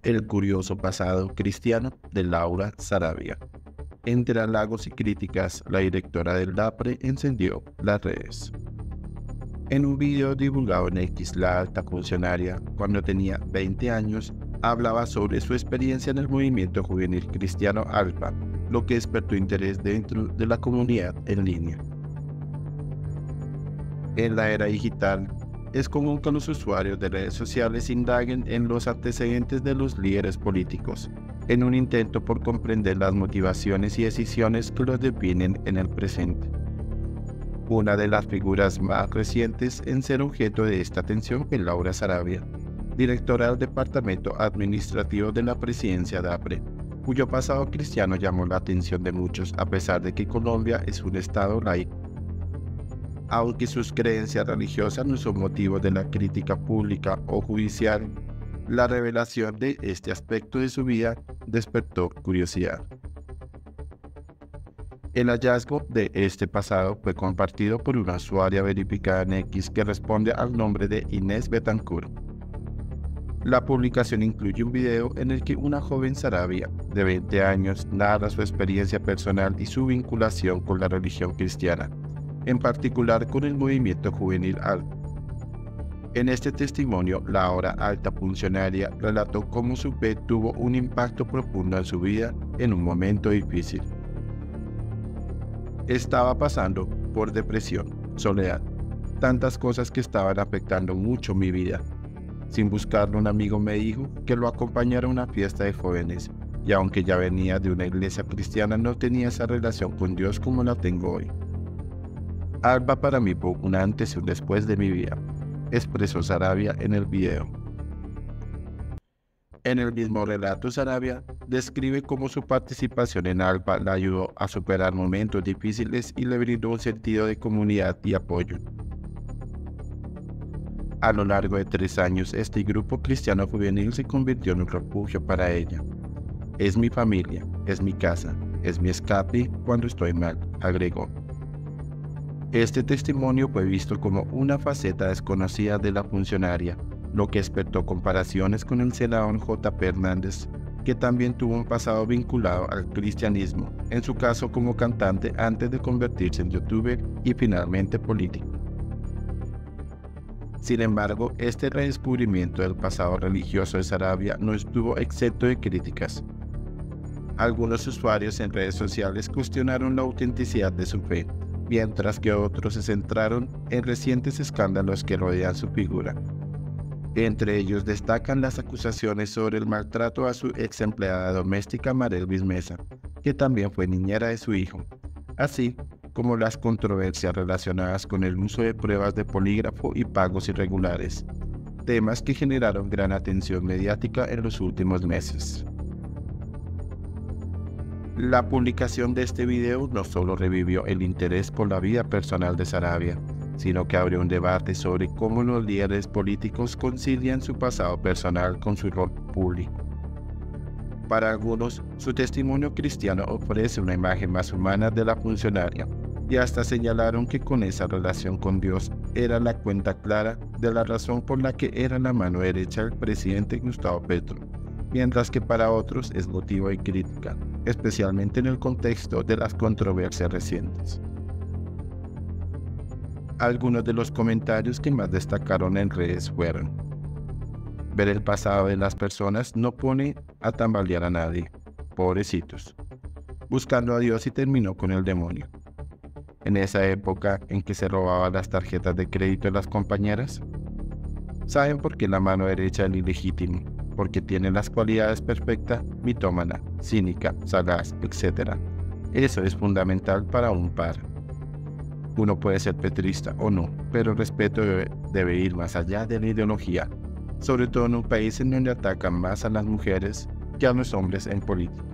El curioso pasado cristiano de Laura Sarabia. Entre halagos y críticas, la directora del DAPRE encendió las redes. En un video divulgado en X, la alta funcionaria, cuando tenía 20 años, hablaba sobre su experiencia en el movimiento juvenil cristiano ALPA, lo que despertó interés dentro de la comunidad en línea. En la era digital, es común que los usuarios de redes sociales indaguen en los antecedentes de los líderes políticos, en un intento por comprender las motivaciones y decisiones que los definen en el presente. Una de las figuras más recientes en ser objeto de esta atención es Laura Sarabia, directora del Departamento Administrativo de la Presidencia DAPRE, cuyo pasado cristiano llamó la atención de muchos a pesar de que Colombia es un estado laico. Aunque sus creencias religiosas no son motivo de la crítica pública o judicial, la revelación de este aspecto de su vida despertó curiosidad. El hallazgo de este pasado fue compartido por una usuaria verificada en X que responde al nombre de Inés Betancourt. La publicación incluye un video en el que una joven Sarabia, de 20 años, narra su experiencia personal y su vinculación con la religión cristiana, en particular con el movimiento juvenil ALPA. En este testimonio, la ahora alta funcionaria relató cómo su fe tuvo un impacto profundo en su vida en un momento difícil. Estaba pasando por depresión, soledad, tantas cosas que estaban afectando mucho mi vida. Sin buscarlo, un amigo me dijo que lo acompañara a una fiesta de jóvenes, y aunque ya venía de una iglesia cristiana, no tenía esa relación con Dios como la tengo hoy. ALPA para mí fue un antes y un después de mi vida, expresó Sarabia en el video. En el mismo relato, Sarabia describe cómo su participación en ALPA la ayudó a superar momentos difíciles y le brindó un sentido de comunidad y apoyo. A lo largo de 3 años, este grupo cristiano juvenil se convirtió en un refugio para ella. Es mi familia, es mi casa, es mi escape cuando estoy mal, agregó. Este testimonio fue visto como una faceta desconocida de la funcionaria, lo que despertó comparaciones con el senador J.P. Hernández, que también tuvo un pasado vinculado al cristianismo, en su caso como cantante antes de convertirse en youtuber y finalmente político. Sin embargo, este redescubrimiento del pasado religioso de Sarabia no estuvo exento de críticas. Algunos usuarios en redes sociales cuestionaron la autenticidad de su fe, mientras que otros se centraron en recientes escándalos que rodean su figura. Entre ellos destacan las acusaciones sobre el maltrato a su ex empleada doméstica Marelvis Mesa, que también fue niñera de su hijo, así como las controversias relacionadas con el uso de pruebas de polígrafo y pagos irregulares, temas que generaron gran atención mediática en los últimos meses. La publicación de este video no solo revivió el interés por la vida personal de Sarabia, sino que abrió un debate sobre cómo los líderes políticos concilian su pasado personal con su rol público. Para algunos, su testimonio cristiano ofrece una imagen más humana de la funcionaria, y hasta señalaron que con esa relación con Dios era la cuenta clara de la razón por la que era la mano derecha del presidente Gustavo Petro, mientras que para otros es motivo de crítica, especialmente en el contexto de las controversias recientes. Algunos de los comentarios que más destacaron en redes fueron: ver el pasado de las personas no pone a tambalear a nadie, pobrecitos. Buscando a Dios y terminó con el demonio. En esa época en que se robaban las tarjetas de crédito de las compañeras. ¿Saben por qué la mano derecha del ilegítimo? Porque tiene las cualidades perfectas, mitómana, cínica, sagaz, etc. Eso es fundamental para un par. Uno puede ser petrista o no, pero el respeto debe ir más allá de la ideología, sobre todo en un país en donde atacan más a las mujeres que a los hombres en política.